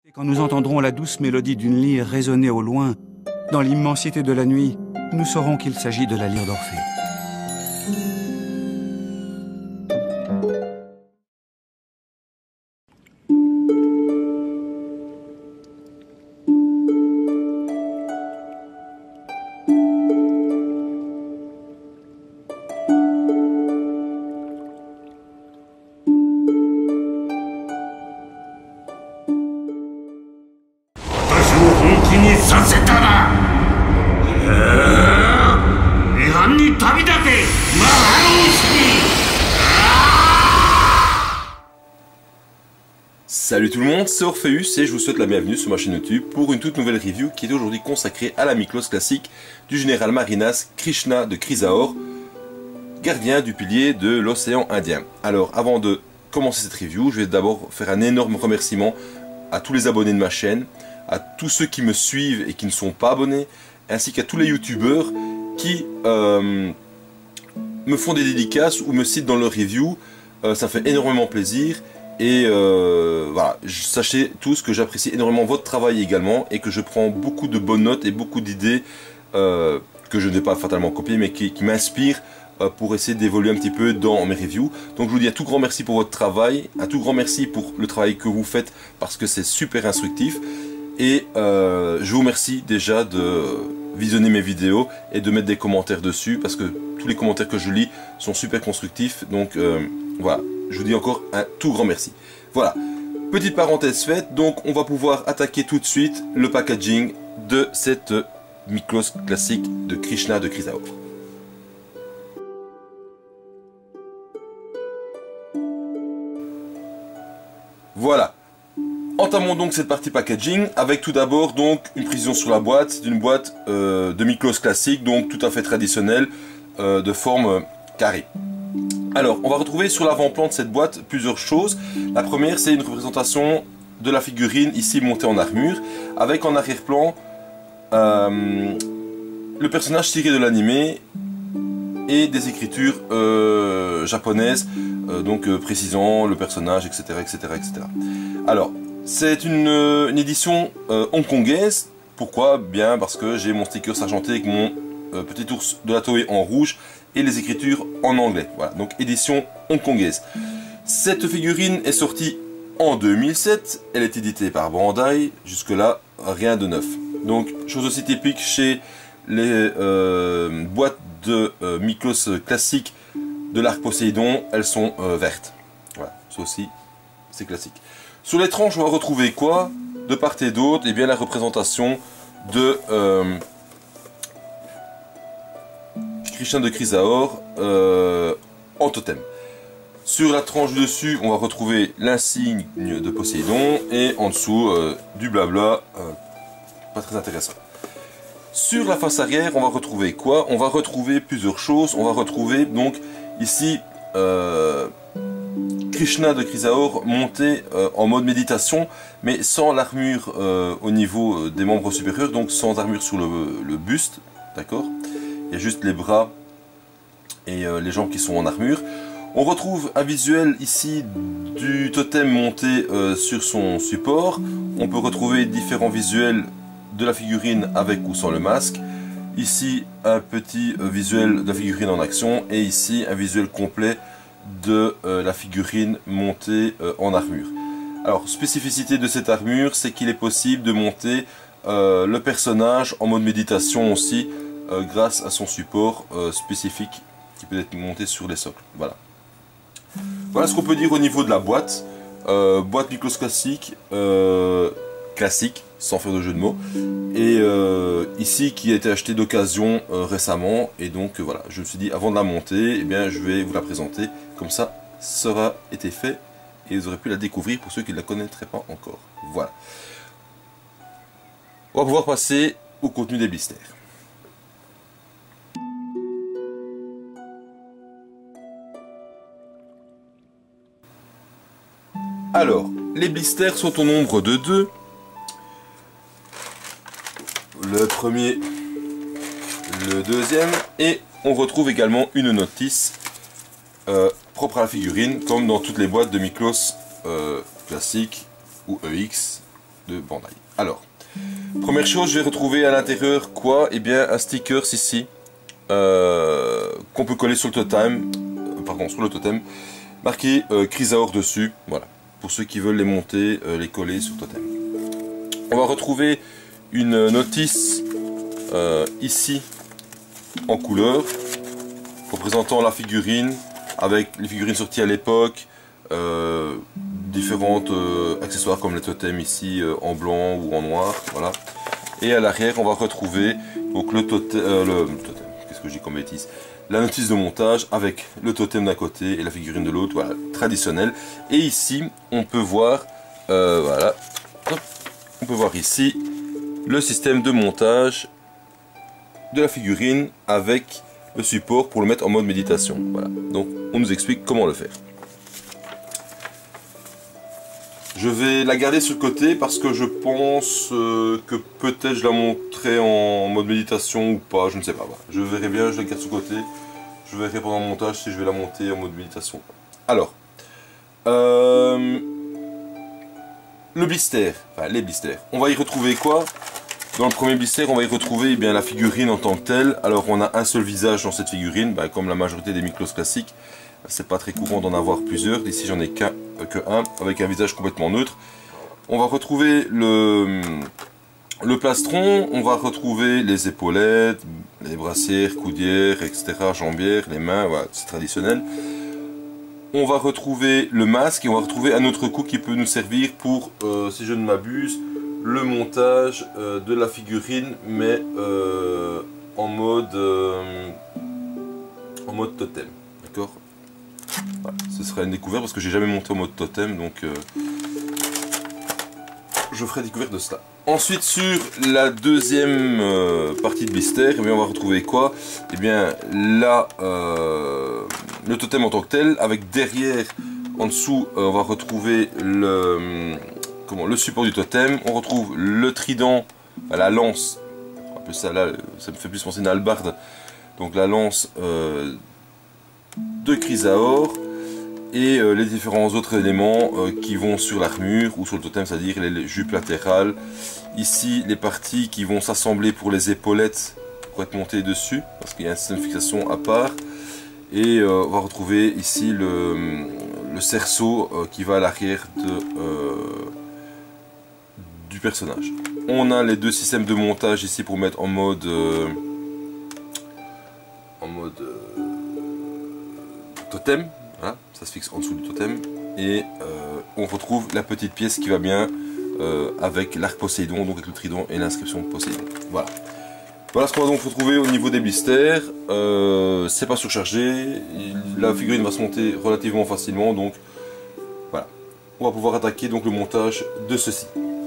Quand nous entendrons la douce mélodie d'une lyre résonner au loin, dans l'immensité de la nuit, nous saurons qu'il s'agit de la lyre d'Orphée. Salut tout le monde, c'est Orpheus et je vous souhaite la bienvenue sur ma chaîne YouTube pour une toute nouvelle review qui est aujourd'hui consacrée à la Miklos classique du général Marinas Krishna de Chrysaor, gardien du pilier de l'océan Indien. Alors avant de commencer cette review, je vais d'abord faire un énorme remerciement à tous les abonnés de ma chaîne, à tous ceux qui me suivent et qui ne sont pas abonnés, ainsi qu'à tous les youtubeurs qui me font des dédicaces ou me citent dans leurs reviews. Ça fait énormément plaisir. Et voilà, sachez tous que j'apprécie énormément votre travail également et que je prends beaucoup de bonnes notes et beaucoup d'idées que je ne vais pas fatalement copier mais qui m'inspirent pour essayer d'évoluer un petit peu dans mes reviews. Donc je vous dis un tout grand merci pour votre travail, un tout grand merci pour le travail que vous faites parce que c'est super instructif et je vous remercie déjà de visionner mes vidéos et de mettre des commentaires dessus parce que tous les commentaires que je lis sont super constructifs, donc voilà. Je vous dis encore un tout grand merci. Voilà, petite parenthèse faite, donc on va pouvoir attaquer tout de suite le packaging de cette Miklos classique de Krishna de Chrysaor. Voilà, entamons donc cette partie packaging avec tout d'abord donc une précision sur la boîte. C'est une boîte de Miklos classique, donc tout à fait traditionnelle, de forme carrée. Alors, on va retrouver sur l'avant-plan de cette boîte plusieurs choses. La première, c'est une représentation de la figurine ici montée en armure, avec en arrière-plan le personnage tiré de l'animé et des écritures japonaises, donc précisant le personnage, etc., etc., etc. Alors, c'est une édition hongkongaise. Pourquoi? Bien parce que j'ai mon sticker argenté avec mon petit ours de la Toei en rouge et les écritures en anglais. Voilà, donc édition hongkongaise. Cette figurine est sortie en 2007, elle est éditée par Bandai, jusque là rien de neuf. Donc chose aussi typique chez les boîtes de Miklos classique de l'arc Poséidon, elles sont vertes. Voilà, ça aussi c'est classique. Sur les tranches on va retrouver quoi? De part et d'autre, et bien la représentation de Krishna de Chrysaor en totem. Sur la tranche du dessus, on va retrouver l'insigne de Poséidon et en dessous du blabla, pas très intéressant. Sur la face arrière, on va retrouver quoi? On va retrouver plusieurs choses. On va retrouver donc ici Krishna de Chrysaor monté en mode méditation, mais sans l'armure au niveau des membres supérieurs, donc sans armure sur le buste, d'accord? Il y a juste les bras et les jambes qui sont en armure. On retrouve un visuel ici du totem monté sur son support. On peut retrouver différents visuels de la figurine avec ou sans le masque. Ici un petit visuel de la figurine en action et ici un visuel complet de la figurine montée en armure. Alors spécificité de cette armure, c'est qu'il est possible de monter le personnage en mode méditation aussi, grâce à son support spécifique qui peut être monté sur les socles. Voilà. Voilà ce qu'on peut dire au niveau de la boîte. Boîte Miklos classique, classique, sans faire de jeu de mots. Et ici qui a été acheté d'occasion récemment. Et donc voilà, je me suis dit avant de la monter, eh bien, je vais vous la présenter. Comme ça, ça aura été fait et vous aurez pu la découvrir pour ceux qui ne la connaîtraient pas encore. Voilà. On va pouvoir passer au contenu des blisters. Alors, les blisters sont au nombre de 2. Le premier, le deuxième, et on retrouve également une notice propre à la figurine, comme dans toutes les boîtes de Miklos classique ou EX de Bandai. Alors, première chose, je vais retrouver à l'intérieur quoi? Eh bien, un sticker ici, qu'on peut coller sur le totem, marqué Chrysaor dessus, voilà, pour ceux qui veulent les monter, les coller sur le totem. On va retrouver une notice ici, en couleur, représentant la figurine, avec les figurines sorties à l'époque, différentes accessoires comme les totems ici en blanc ou en noir, voilà. Et à l'arrière on va retrouver donc le totem, qu'est-ce que j'ai comme bêtise, la notice de montage avec le totem d'un côté et la figurine de l'autre, voilà, traditionnel. Et ici on peut voir, voilà, hop, on peut voir ici le système de montage de la figurine avec le support pour le mettre en mode méditation. Voilà, donc on nous explique comment le faire. Je vais la garder sur le côté parce que je pense que peut-être je la monterai en mode méditation ou pas, je ne sais pas. Voilà. Je verrai bien, je la garde sur le côté. Je verrai pendant le montage si je vais la monter en mode méditation. Alors, le blister, enfin les blisters. On va y retrouver quoi? Dans le premier blister, on va y retrouver bien la figurine en tant que telle. Alors on a un seul visage dans cette figurine, comme la majorité des Miklos classiques. C'est pas très courant d'en avoir plusieurs. Ici j'en ai que un, avec un visage complètement neutre. On va retrouver le plastron, on va retrouver les épaulettes, les brassières, coudières, etc., jambières, les mains, voilà, c'est traditionnel. On va retrouver le masque et on va retrouver un autre coup qui peut nous servir pour, si je ne m'abuse, le montage de la figurine, mais en mode totem, d'accord. Voilà, ce sera une découverte parce que j'ai jamais monté en mode totem, donc je ferai découverte de cela. Ensuite, sur la deuxième partie de blister, eh bien, on va retrouver quoi? Eh bien là, le totem en tant que tel, avec derrière, en dessous, on va retrouver le support du totem. On retrouve le trident, la lance, un peu ça là, ça me fait plus penser à une hallebarde. Donc la lance de Chrysaor et les différents autres éléments qui vont sur l'armure ou sur le totem, c'est-à-dire les jupes latérales. Ici, les parties qui vont s'assembler pour les épaulettes pour être montées dessus, parce qu'il y a un système de fixation à part. Et on va retrouver ici le cerceau qui va à l'arrière du personnage. On a les deux systèmes de montage ici pour mettre en mode totem, voilà, ça se fixe en dessous du totem, et on retrouve la petite pièce qui va bien avec l'arc Poséidon, donc avec le trident et l'inscription Poséidon. Voilà. Voilà ce qu'on va donc retrouver au niveau des blisters. C'est pas surchargé, la figurine va se monter relativement facilement, donc voilà. On va pouvoir attaquer donc le montage de ceci.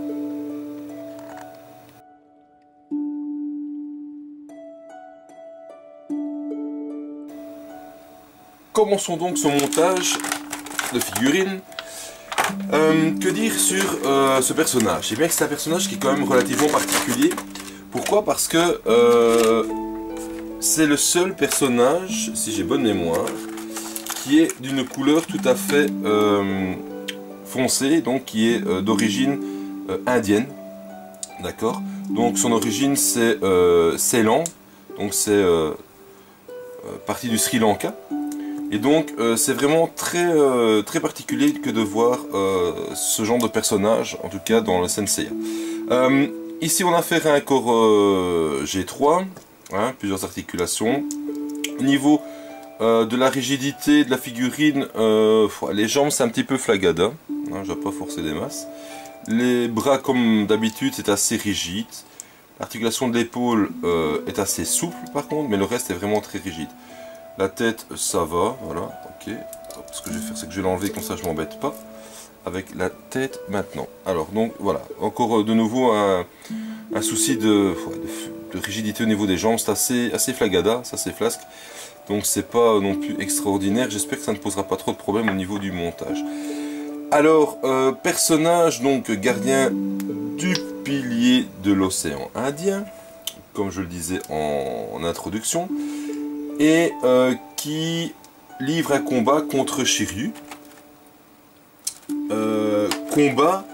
Commençons donc ce montage de figurines. Que dire sur ce personnage? Eh bien que c'est un personnage qui est quand même relativement particulier. Pourquoi? Parce que c'est le seul personnage, si j'ai bonne mémoire, qui est d'une couleur tout à fait foncée, donc qui est d'origine indienne. D'accord? Donc son origine c'est Ceylan, donc c'est partie du Sri Lanka. Et donc c'est vraiment très particulier que de voir ce genre de personnage, en tout cas dans le Senseiya. Ici on a affaire à un corps G3, hein, plusieurs articulations. Au niveau de la rigidité de la figurine, les jambes c'est un petit peu flagada, hein, je vais pas forcer des masses. Les bras comme d'habitude c'est assez rigide. L'articulation de l'épaule est assez souple par contre, mais le reste est vraiment très rigide. La tête, ça va, voilà, ok. Ce que je vais faire, c'est que je vais l'enlever, comme ça je m'embête pas. Avec la tête maintenant. Alors, donc voilà, encore de nouveau un souci de rigidité au niveau des jambes. C'est assez flagada, c'est assez flasque. Donc c'est pas non plus extraordinaire. J'espère que ça ne posera pas trop de problèmes au niveau du montage. Alors, personnage, donc gardien du pilier de l'océan Indien, comme je le disais en introduction. Et qui livre un combat contre Shiryu. Combat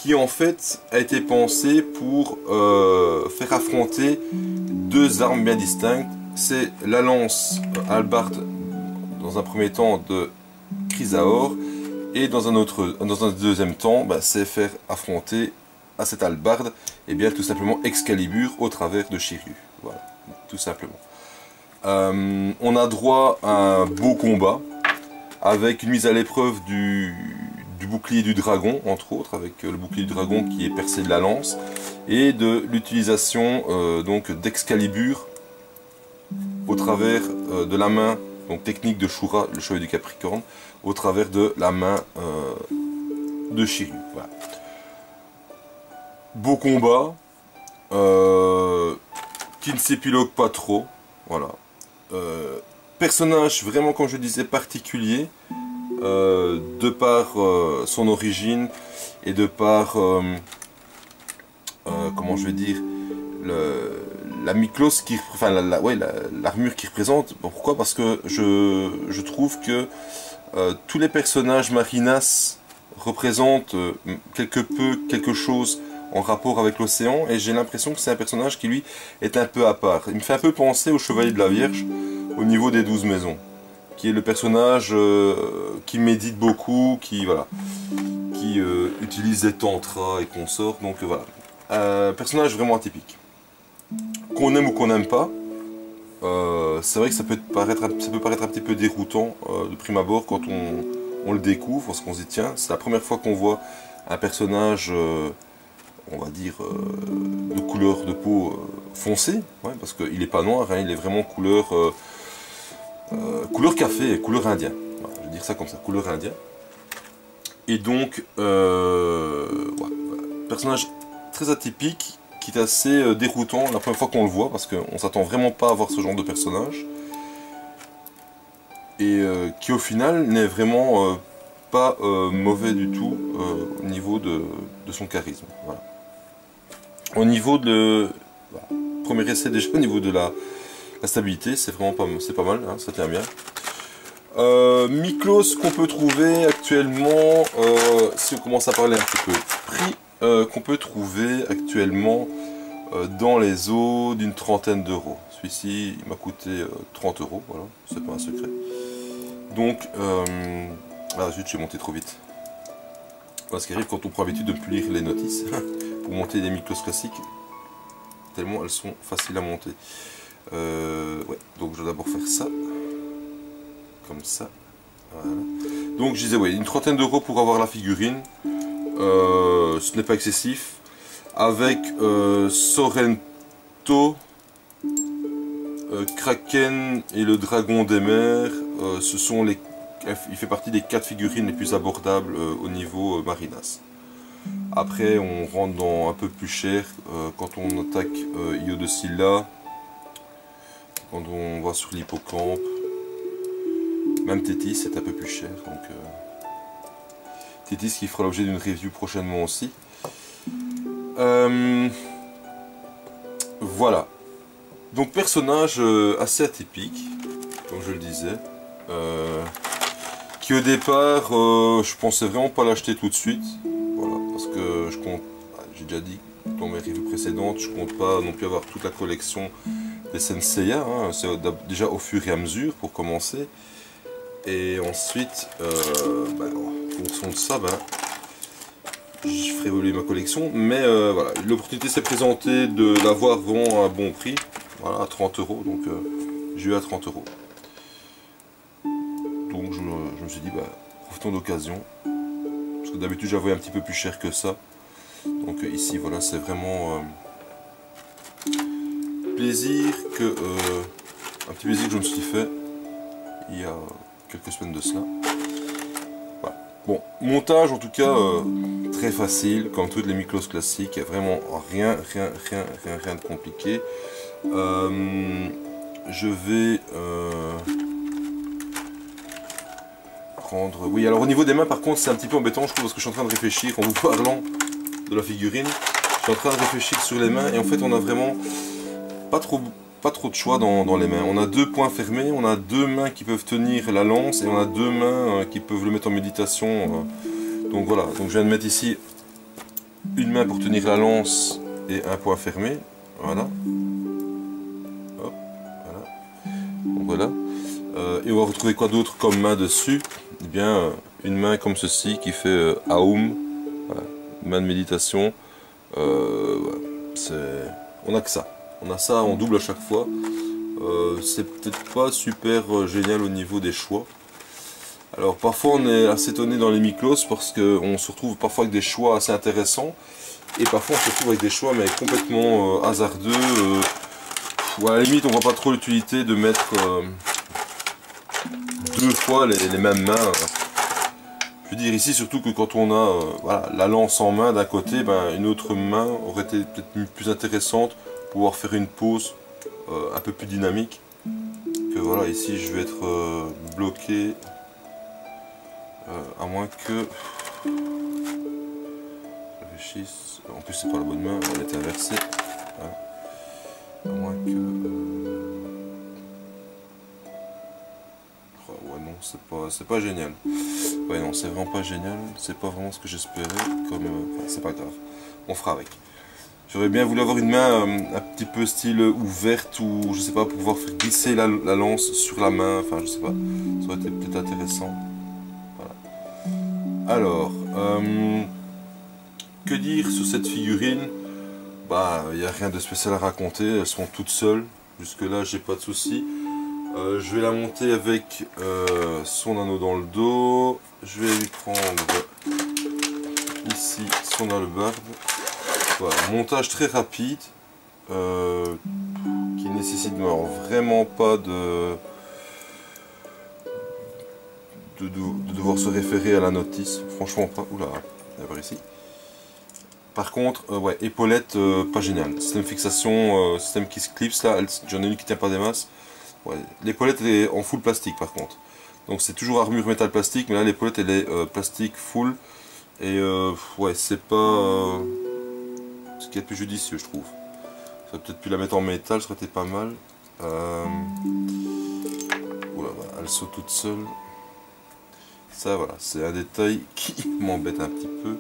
qui en fait a été pensé pour faire affronter deux armes bien distinctes. C'est la lance hallebarde dans un premier temps de Chrysaor, et dans un deuxième temps, c'est faire affronter à cette hallebarde, et bien tout simplement Excalibur au travers de Shiryu. Voilà, tout simplement. On a droit à un beau combat avec une mise à l'épreuve du bouclier du dragon, entre autres, avec le bouclier du dragon qui est percé de la lance, et de l'utilisation donc d'Excalibur au travers de la main, donc technique de Shura, le chevalier du Capricorne, au travers de la main de Shiryu. Voilà. Beau combat, qui ne s'épilogue pas trop, voilà. Personnage vraiment, comme je disais, particulier, de par son origine et de par, comment je vais dire, la Miklos, enfin l'armure qu'il représente. Pourquoi? Parce que je trouve que tous les personnages Marinas représentent quelque chose en rapport avec l'océan, et j'ai l'impression que c'est un personnage qui lui est un peu à part. Il me fait un peu penser au Chevalier de la Vierge au niveau des 12 maisons, qui est le personnage qui médite beaucoup, qui utilise des tantras et consorts. Donc voilà, personnage vraiment atypique. Qu'on aime ou qu'on n'aime pas, c'est vrai que ça peut paraître un petit peu déroutant de prime abord quand on le découvre, parce qu'on se dit tiens, c'est la première fois qu'on voit un personnage, on va dire, de couleur de peau foncée, ouais, parce qu'il n'est pas noir, hein, il est vraiment couleur café, couleur indien, voilà, je vais dire ça comme ça, couleur indien. Et donc, personnage très atypique, qui est assez déroutant la première fois qu'on le voit, parce qu'on s'attend vraiment pas à voir ce genre de personnage, et qui au final n'est vraiment pas mauvais du tout au niveau de son charisme. Voilà. Au niveau de... Voilà. Premier essai déjà, au niveau de la stabilité, c'est vraiment pas mal, hein, ça tient bien. Miklos qu'on peut trouver actuellement, si on commence à parler un petit peu prix, qu'on peut trouver actuellement dans les eaux d'une trentaine d'euros. Celui-ci il m'a coûté 30 euros, voilà, c'est pas un secret. Donc, ah zut, j'ai monté trop vite. Voilà ce qui arrive quand on prend l'habitude de ne plus lire les notices pour monter des Miklos classiques, tellement elles sont faciles à monter. Ouais, donc je vais d'abord faire ça, comme ça. Voilà. Donc je disais, ouais, une trentaine d'euros pour avoir la figurine, ce n'est pas excessif. Avec Sorrento, Kraken et le Dragon des Mers, il fait partie des 4 figurines les plus abordables au niveau Marinas. Après on rentre dans un peu plus cher quand on attaque Io de Scylla, quand on va sur l'hippocampe, même Tétis c'est un peu plus cher, donc Tétis qui fera l'objet d'une review prochainement aussi. Voilà, donc personnage assez atypique, comme je le disais, qui au départ je pensais vraiment pas l'acheter tout de suite, voilà, parce que je compte, j'ai déjà dit dans mes reviews précédentes, je compte pas non plus avoir toute la collection des Senseiya, hein, c'est déjà au fur et à mesure pour commencer, et ensuite en fonction de ça, je ferai évoluer ma collection, mais voilà, l'opportunité s'est présentée de l'avoir vraiment à un bon prix, voilà, à 30 euros, donc j'ai eu à 30 euros. Donc je me suis dit, profitons d'occasion, parce que d'habitude j'avais un petit peu plus cher que ça, donc ici voilà, c'est vraiment plaisir un petit plaisir que je me suis fait il y a quelques semaines de cela. Voilà. Bon, montage en tout cas très facile, comme toutes les Miklos classiques, il n'y a vraiment rien de compliqué. Je vais prendre... Oui, alors au niveau des mains par contre c'est un petit peu embêtant je trouve, parce que je suis en train de réfléchir en vous parlant de la figurine. Je suis en train de réfléchir sur les mains et en fait on a vraiment pas trop de choix dans les mains. On a 2 poings fermés, on a 2 mains qui peuvent tenir la lance et on a 2 mains qui peuvent le mettre en méditation. Donc voilà, donc je viens de mettre ici une main pour tenir la lance et un poing fermé. Voilà. Hop, voilà. Donc voilà. Et on va retrouver quoi d'autre comme main dessus? Eh bien, une main comme ceci qui fait Aum. Voilà. Une main de méditation. Voilà. On a que ça. On a ça en double à chaque fois. C'est peut-être pas super génial au niveau des choix. Alors parfois on est assez étonné dans les Miklos parce qu'on se retrouve parfois avec des choix assez intéressants. Et parfois on se retrouve avec des choix mais complètement hasardeux. Ou à la limite on voit pas trop l'utilité de mettre deux fois les mêmes mains. Je veux dire ici surtout que quand on a voilà, la lance en main d'un côté, ben, une autre main aurait été peut-être plus intéressante pour pouvoir faire une pause un peu plus dynamique. Que voilà, ici je vais être bloqué, à moins que... Je réfléchisse, en plus c'est pas la bonne main, elle est inversée. Voilà. À moins que... Oh, ouais non, c'est pas génial. Ouais non, c'est vraiment pas génial, c'est pas vraiment ce que j'espérais, comme... Enfin, c'est pas grave, on fera avec. J'aurais bien voulu avoir une main un petit peu style ouverte ou je sais pas, pour pouvoir faire glisser la lance sur la main, enfin je sais pas, ça aurait été peut-être intéressant. Voilà. Alors, que dire sur cette figurine? Bah, il n'y a rien de spécial à raconter, elles sont toutes seules, jusque là j'ai pas de soucis. Je vais la monter avec son anneau dans le dos, je vais lui prendre ici son hallebarde. Voilà, montage très rapide qui nécessite vraiment pas de devoir se référer à la notice, franchement pas. Oula, par ici. Par contre, ouais, épaulette pas génial. Système fixation, système qui se clipse là, j'en ai une qui tient pas des masses. Ouais, l'épaulette est en full plastique par contre. Donc c'est toujours armure métal plastique, mais là l'épaulette elle est plastique full. Et ouais, c'est pas ce qui est le plus judicieux, je trouve. Ça peut-être pu la mettre en métal, ça aurait été pas mal. Oula, voilà, elle saute toute seule. Ça, voilà, c'est un détail qui m'embête un petit peu.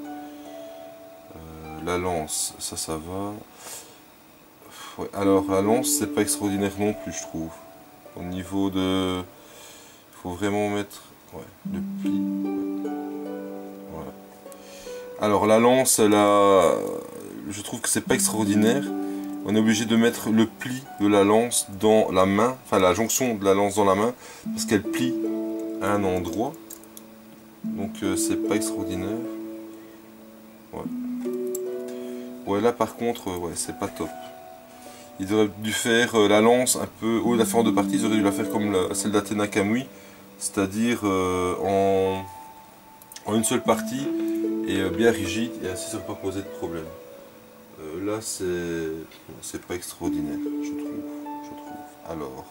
La lance, ça va. Ouais, alors, la lance, c'est pas extraordinaire non plus, je trouve. Au niveau de... Il faut vraiment mettre ouais, le pli. Voilà. Alors, la lance, je trouve que c'est pas extraordinaire. On est obligé de mettre le pli de la lance dans la main, enfin la jonction de la lance dans la main, parce qu'elle plie à un endroit. Donc c'est pas extraordinaire. Ouais. Ouais, là par contre, ouais, c'est pas top. Ils auraient dû faire la lance un peu, au lieu de la faire en deux parties, ils auraient dû la faire comme celle d'Athéna Kamui, c'est-à-dire en une seule partie et bien rigide, et ainsi ça ne va pas poser de problème. Là c'est pas extraordinaire, je trouve. Alors,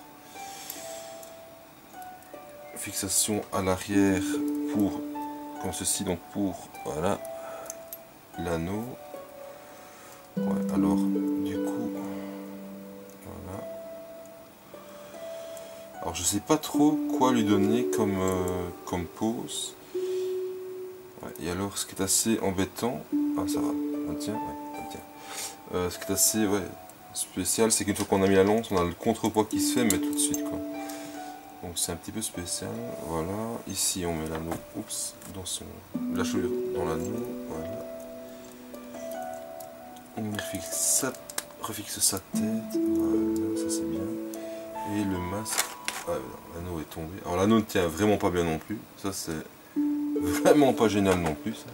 fixation à l'arrière pour, comme ceci, donc pour, voilà, l'anneau. Ouais, alors, du coup, voilà. Alors je sais pas trop quoi lui donner comme pose. Ouais, et alors ce qui est assez embêtant, ah ça va, elle tient, ouais, elle tient. Ce qui est assez ouais, spécial, c'est qu'une fois qu'on a mis la lance, on a le contrepoids qui se fait, mais tout de suite quoi. Donc c'est un petit peu spécial, voilà. Ici on met l'anneau, oups, dans la chevelure dans l'anneau, voilà. On refixe sa tête, voilà, ça c'est bien. Et le masque, ah, l'anneau est tombé. Alors l'anneau ne tient vraiment pas bien non plus, ça c'est vraiment pas génial non plus. Ça.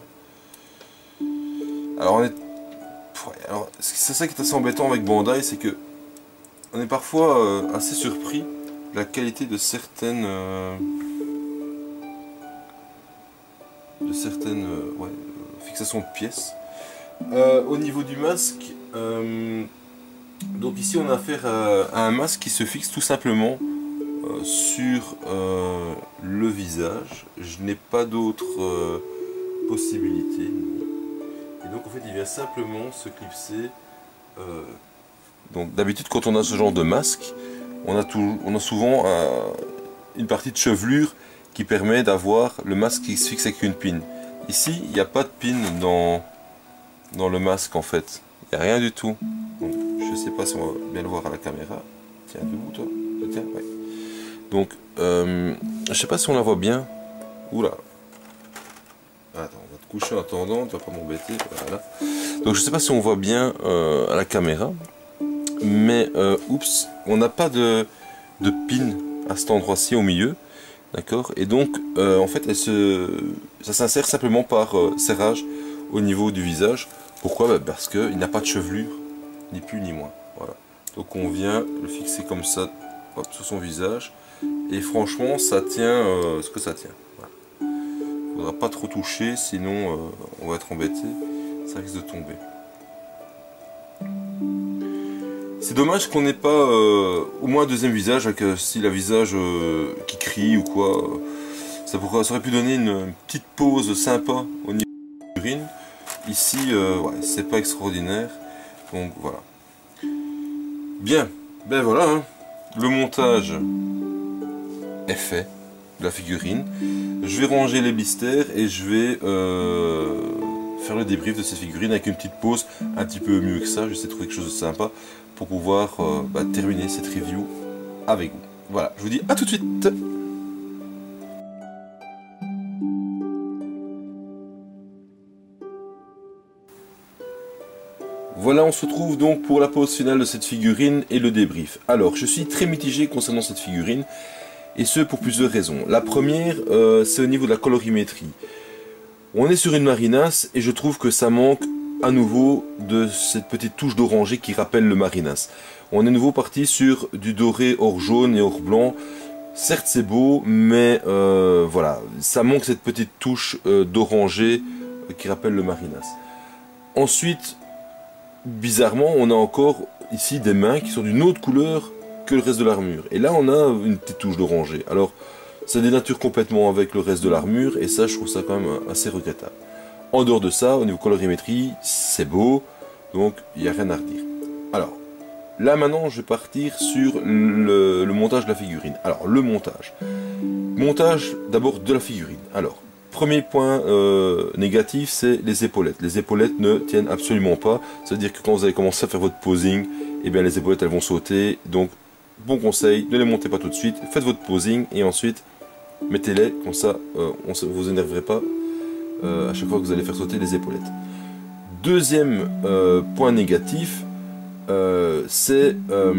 Alors c'est ça qui est assez embêtant avec Bandai, c'est que on est parfois assez surpris de la qualité de certaines ouais, fixations de pièces. Au niveau du masque, donc ici on a affaire à un masque qui se fixe tout simplement sur le visage. Je n'ai pas d'autre possibilité. Et donc en fait il vient simplement se clipser. Donc d'habitude quand on a ce genre de masque, on a souvent une partie de chevelure qui permet d'avoir le masque qui se fixe avec une pin. Ici il n'y a pas de pin dans dans le masque en fait. Il n'y a rien du tout. Donc, je sais pas si on va bien le voir à la caméra. Tiens, debout toi. Tiens, ouais. Donc, je sais pas si on la voit bien. Oula. Attends, on va te coucher en attendant, tu vas pas m'embêter. Voilà. Donc je sais pas si on voit bien à la caméra. Mais, oups, on n'a pas de pin à cet endroit-ci au milieu. D'accord. Et donc, en fait, ça s'insère simplement par serrage au niveau du visage. Pourquoi? Bah, parce qu'il n'a pas de chevelure, ni plus ni moins. Voilà. Donc on vient le fixer comme ça, hop, sur son visage. Et franchement, ça tient ce que ça tient. Voilà. Il ne faudra pas trop toucher, sinon on va être embêté. Ça risque de tomber. C'est dommage qu'on n'ait pas au moins un deuxième visage, avec style un visage qui crie ou quoi. Ça aurait pu donner une petite pause sympa au niveau de la figurine. Ici, ouais, c'est pas extraordinaire. Donc voilà. Bien, ben voilà, hein. Le montage est fait de la figurine. Je vais ranger les blisters et je vais faire le débrief de cette figurine avec une petite pause un petit peu mieux que ça. J'essaie de trouver quelque chose de sympa pour pouvoir terminer cette review avec vous. Voilà, je vous dis à tout de suite. Voilà, on se retrouve donc pour la pause finale de cette figurine et le débrief. Alors, je suis très mitigé concernant cette figurine, et ce pour plusieurs raisons. La première, c'est au niveau de la colorimétrie. On est sur une Marinas, et je trouve que ça manque à nouveau de cette petite touche d'orangé qui rappelle le Marinas. On est à nouveau parti sur du doré hors jaune et hors blanc. Certes, c'est beau, mais voilà, ça manque cette petite touche d'orangé qui rappelle le Marinas. Ensuite, bizarrement, on a encore ici des mains qui sont d'une autre couleur que le reste de l'armure. Et là, on a une petite touche d'orangé. Alors, ça dénature complètement avec le reste de l'armure, et ça, je trouve ça quand même assez regrettable. En dehors de ça, au niveau colorimétrie, c'est beau, donc il n'y a rien à redire. Alors, là maintenant, je vais partir sur le montage de la figurine. Alors, le montage. Montage d'abord de la figurine. Alors, premier point négatif, c'est les épaulettes. Les épaulettes ne tiennent absolument pas. C'est-à-dire que quand vous allez commencer à faire votre posing, eh bien les épaulettes elles vont sauter. Donc bon conseil, ne les montez pas tout de suite. Faites votre posing et ensuite mettez-les comme ça, vous énerverez pas à chaque fois que vous allez faire sauter les épaulettes. Deuxième point négatif, c'est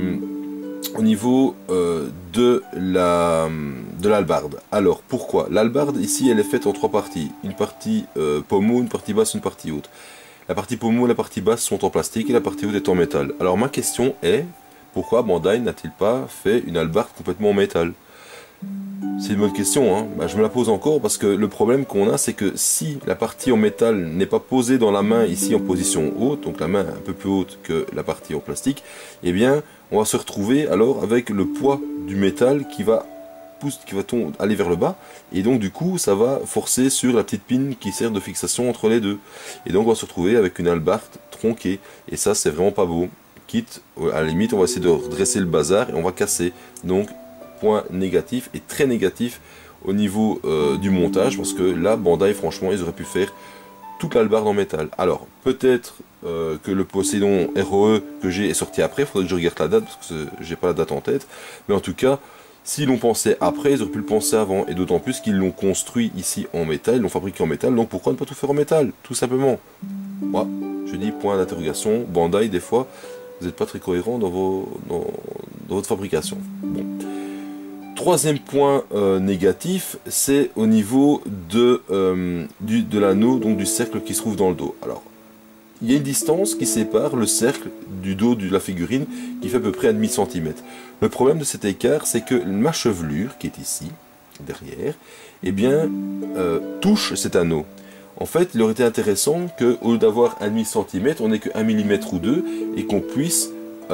au niveau de l'hallebarde. Alors pourquoi? L'hallebarde ici elle est faite en trois parties. Une partie pommeau, une partie basse, une partie haute. La partie pommeau et la partie basse sont en plastique et la partie haute est en métal. Alors ma question est, pourquoi Bandai n'a-t-il pas fait une hallebarde complètement en métal? C'est une bonne question, hein. Bah, je me la pose encore parce que le problème qu'on a, c'est que si la partie en métal n'est pas posée dans la main ici en position haute, donc la main un peu plus haute que la partie en plastique, eh bien on va se retrouver alors avec le poids du métal qui va aller vers le bas, et donc du coup ça va forcer sur la petite pine qui sert de fixation entre les deux, et donc on va se retrouver avec une hallebarde tronquée, et ça c'est vraiment pas beau. Quitte, à la limite on va essayer de redresser le bazar et on va casser. Donc point négatif et très négatif au niveau du montage, parce que là Bandai franchement ils auraient pu faire toute l'hallebarde en métal. Alors peut-être que le Poséidon ROE que j'ai est sorti après, il faudrait que je regarde la date parce que j'ai pas la date en tête, mais en tout cas s'ils l'ont pensé après, ils auraient pu le penser avant, et d'autant plus qu'ils l'ont construit ici en métal, ils l'ont fabriqué en métal, donc pourquoi ne pas tout faire en métal, tout simplement. Moi, je dis point d'interrogation. Bandai, des fois vous n'êtes pas très cohérent dans votre fabrication. Bon. Troisième point négatif, c'est au niveau de l'anneau, donc du cercle qui se trouve dans le dos. Alors, il y a une distance qui sépare le cercle du dos de la figurine qui fait à peu près 1,5 cm. Le problème de cet écart, c'est que ma chevelure, qui est ici, derrière, eh bien, touche cet anneau. En fait, il aurait été intéressant qu'au lieu d'avoir 1,5 cm, on n'ait que 1 mm ou 2, et qu'on puisse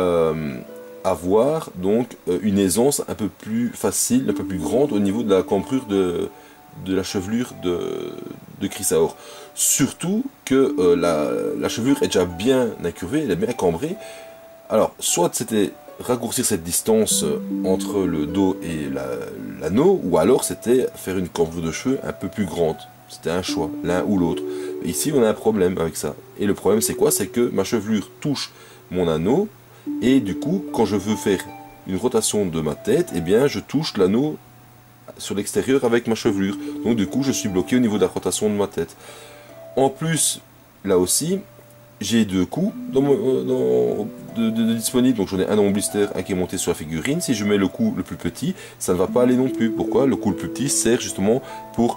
avoir donc une aisance un peu plus facile, un peu plus grande au niveau de la cambrure de la chevelure de Chrysaor. Surtout que la chevelure est déjà bien incurvée, elle est bien cambrée. Alors, soit c'était raccourcir cette distance entre le dos et l'anneau, ou alors c'était faire une cambrure de cheveux un peu plus grande. C'était un choix, l'un ou l'autre. ici on a un problème avec ça. Et le problème c'est quoi? C'est que ma chevelure touche mon anneau, et du coup quand je veux faire une rotation de ma tête, eh bien je touche l'anneau sur l'extérieur avec ma chevelure. Donc du coup je suis bloqué au niveau de la rotation de ma tête. En plus, là aussi, j'ai deux coups de disponibles. Donc j'en ai un dans mon blister, un qui est monté sur la figurine. Si je mets le coup le plus petit, ça ne va pas aller non plus. Pourquoi? Le coup le plus petit sert justement pour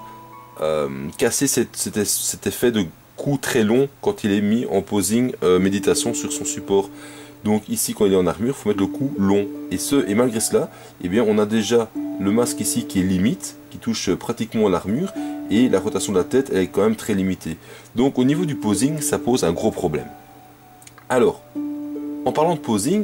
casser cet effet de coup très long quand il est mis en posing méditation sur son support. Donc ici quand il est en armure, il faut mettre le coup long. Et malgré cela, eh bien, on a déjà le masque ici qui est limite, qui touche pratiquement l'armure, et la rotation de la tête elle est quand même très limitée. Donc au niveau du posing, ça pose un gros problème. Alors, en parlant de posing,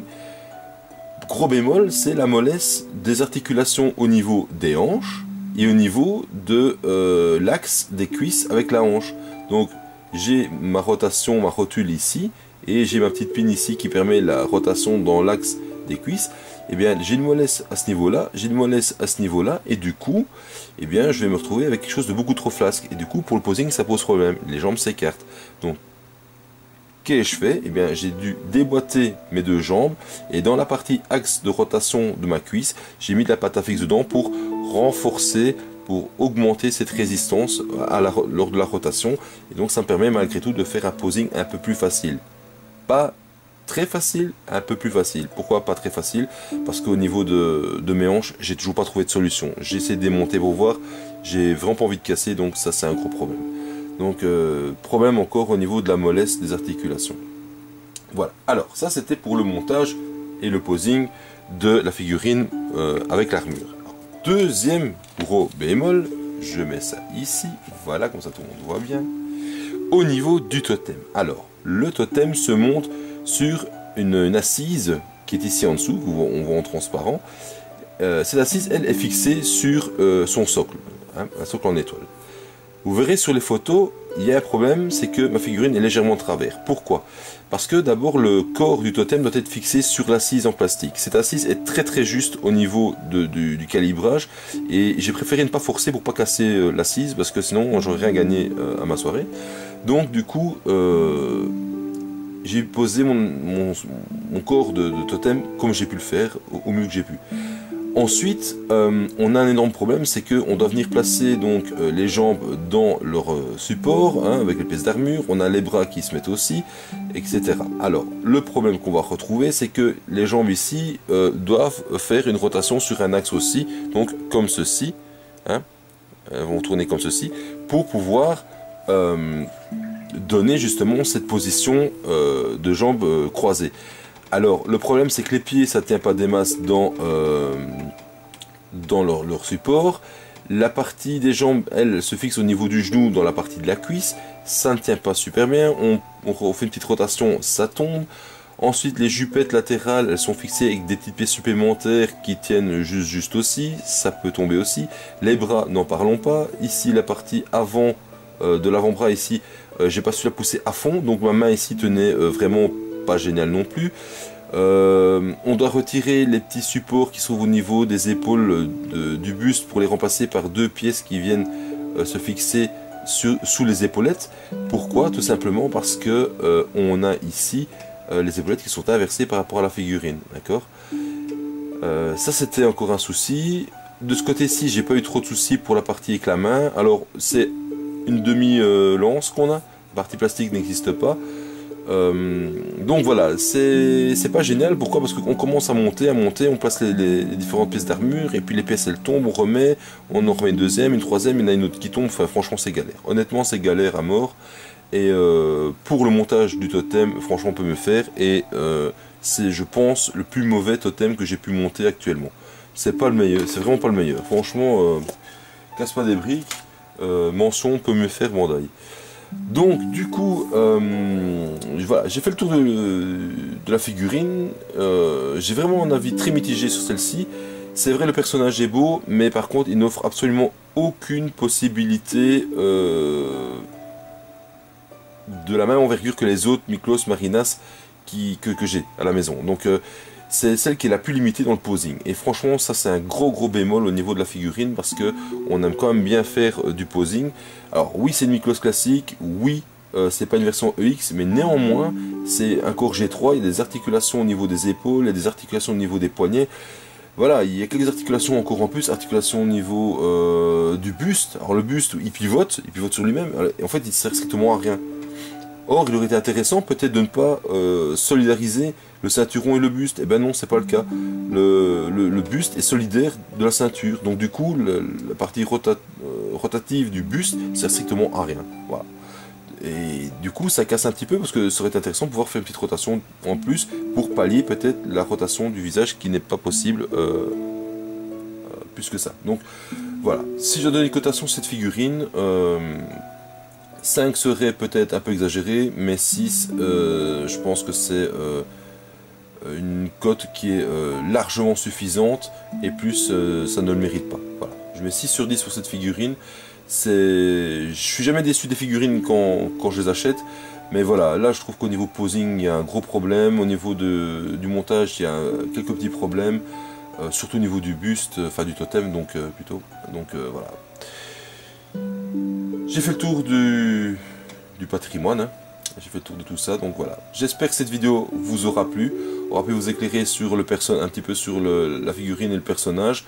gros bémol, c'est la mollesse des articulations au niveau des hanches et au niveau de l'axe des cuisses avec la hanche. Donc j'ai ma rotation, ma rotule ici, et j'ai ma petite pine ici qui permet la rotation dans l'axe des cuisses. Eh bien j'ai une mollesse à ce niveau-là, j'ai une mollesse à ce niveau-là, et du coup, eh bien je vais me retrouver avec quelque chose de beaucoup trop flasque. Et du coup pour le posing ça pose problème, les jambes s'écartent. Donc qu'ai-je fait? Eh bien j'ai dû déboîter mes deux jambes, et dans la partie axe de rotation de ma cuisse, j'ai mis de la pâte à fixe dedans pour renforcer, pour augmenter cette résistance lors de la rotation. Et donc ça me permet malgré tout de faire un posing un peu plus facile. Pas très facile, un peu plus facile. Pourquoi pas très facile? Parce qu'au niveau de mes hanches, j'ai toujours pas trouvé de solution. J'ai essayé de démonter pour voir, j'ai vraiment pas envie de casser, donc ça c'est un gros problème. Donc problème encore au niveau de la mollesse des articulations. Voilà, alors ça c'était pour le montage et le posing de la figurine avec l'armure. Deuxième gros bémol, je mets ça ici, voilà, comme ça tout le monde voit bien. Au niveau du totem, alors le totem se monte sur une assise qui est ici en dessous, on voit en transparent. Cette assise, elle, est fixée sur son socle, hein, un socle en étoile. Vous verrez sur les photos, il y a un problème, c'est que ma figurine est légèrement de travers. Pourquoi? Parce que d'abord le corps du totem doit être fixé sur l'assise en plastique. Cette assise est très très juste au niveau du calibrage, et j'ai préféré ne pas forcer pour pas casser l'assise, parce que sinon j'aurais rien gagné à ma soirée. Donc du coup, j'ai posé mon corps de totem comme j'ai pu le faire, au mieux que j'ai pu. Ensuite, on a un énorme problème, c'est qu'on doit venir placer donc les jambes dans leur support, hein, avec les pièces d'armure, on a les bras qui se mettent aussi, etc. Alors, le problème qu'on va retrouver, c'est que les jambes ici doivent faire une rotation sur un axe aussi, donc comme ceci, hein, elles vont tourner comme ceci, pour pouvoir donner justement cette position de jambes croisées. Alors le problème c'est que les pieds ça tient pas des masses dans leur support. La partie des jambes elle se fixe au niveau du genou dans la partie de la cuisse, ça ne tient pas super bien, on fait une petite rotation, ça tombe. Ensuite les jupettes latérales elles sont fixées avec des petites pièces supplémentaires qui tiennent juste aussi, ça peut tomber aussi. Les bras n'en parlons pas, ici la partie avant de l'avant-bras ici, j'ai pas su la pousser à fond, donc ma main ici tenait vraiment pas génial non plus. On doit retirer les petits supports qui sont au niveau des épaules du buste pour les remplacer par deux pièces qui viennent se fixer sous les épaulettes. Pourquoi? Tout simplement parce que on a ici les épaulettes qui sont inversées par rapport à la figurine, d'accord. Ça c'était encore un souci. De ce côté-ci j'ai pas eu trop de soucis pour la partie avec la main. Alors c'est une demi-lance qu'on a, la partie plastique n'existe pas. Donc voilà, c'est pas génial. Pourquoi? Parce qu'on commence à monter, on place les différentes pièces d'armure, et puis les pièces elles tombent, on remet, on en remet une deuxième, une troisième, il y en a une autre qui tombe. Enfin franchement c'est galère, honnêtement c'est galère à mort. Et pour le montage du totem, franchement on peut me faire, et c'est je pense le plus mauvais totem que j'ai pu monter actuellement. C'est pas le meilleur, c'est vraiment pas le meilleur. Franchement, casse pas des briques, mention peut me faire Bandai. Donc du coup, voilà, j'ai fait le tour de la figurine. J'ai vraiment un avis très mitigé sur celle-ci. C'est vrai, le personnage est beau, mais par contre il n'offre absolument aucune possibilité de la même envergure que les autres Miklos Marinas que j'ai à la maison. Donc c'est celle qui est la plus limitée dans le posing. Et franchement, ça c'est un gros bémol au niveau de la figurine, parce que on aime quand même bien faire du posing. Alors oui, c'est une Miklos classique, oui, c'est pas une version EX, mais néanmoins, c'est un corps G3, il y a des articulations au niveau des épaules, il y a des articulations au niveau des poignets. Voilà, il y a quelques articulations encore en plus, articulations au niveau du buste. Alors le buste, il pivote sur lui-même, et en fait, il ne sert strictement à rien. Or, il aurait été intéressant peut-être de ne pas solidariser le ceinturon et le buste. Eh ben non, c'est pas le cas. Le buste est solidaire de la ceinture. Donc du coup, la partie rotative du buste sert strictement à rien. Voilà. Et du coup, ça casse un petit peu parce que ça aurait été intéressant de pouvoir faire une petite rotation en plus pour pallier peut-être la rotation du visage qui n'est pas possible plus que ça. Donc voilà. Si je donne une cotation sur cette figurine, 5 serait peut-être un peu exagéré, mais 6, je pense que c'est une cote qui est largement suffisante, et plus ça ne le mérite pas. Voilà. Je mets 6 sur 10 sur cette figurine. Je suis jamais déçu des figurines quand je les achète, mais voilà, là je trouve qu'au niveau posing il y a un gros problème, au niveau du montage il y a quelques petits problèmes, surtout au niveau du buste, enfin du totem donc plutôt, donc voilà. J'ai fait le tour du patrimoine, hein. J'ai fait le tour de tout ça, donc voilà. J'espère que cette vidéo vous aura plu, aura pu vous éclairer sur un petit peu sur la figurine et le personnage.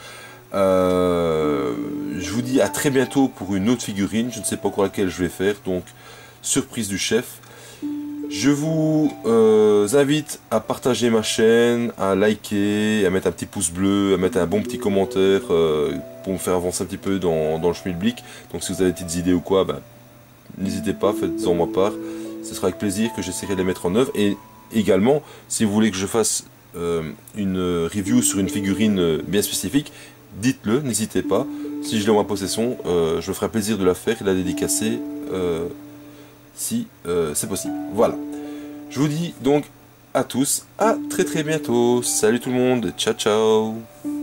Je vous dis à très bientôt pour une autre figurine, je ne sais pas encore laquelle je vais faire, donc surprise du chef. Je vous invite à partager ma chaîne, à liker, à mettre un petit pouce bleu, à mettre un bon petit commentaire pour me faire avancer un petit peu dans le schmilblick. Donc si vous avez des petites idées ou quoi, ben, n'hésitez pas, faites-en moi part. Ce sera avec plaisir que j'essaierai de les mettre en œuvre. Et également, si vous voulez que je fasse une review sur une figurine bien spécifique, dites-le, n'hésitez pas. Si je l'ai en ma possession, je me ferai plaisir de la faire et de la dédicacer si c'est possible. Voilà. Je vous dis donc à tous, à très bientôt. Salut tout le monde, ciao ciao.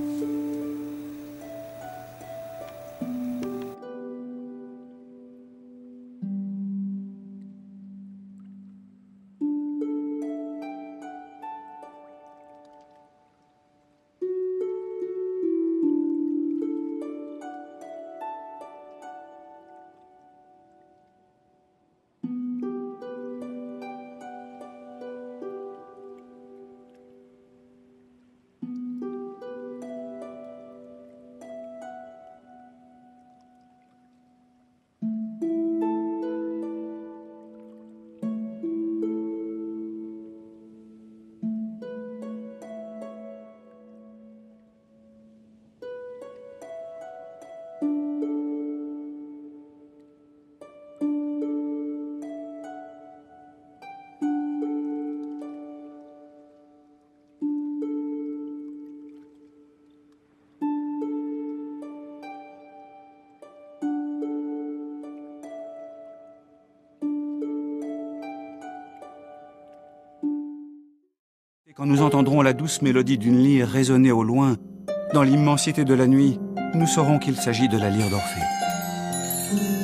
Et quand nous entendrons la douce mélodie d'une lyre résonner au loin, dans l'immensité de la nuit, nous saurons qu'il s'agit de la lyre d'Orphée.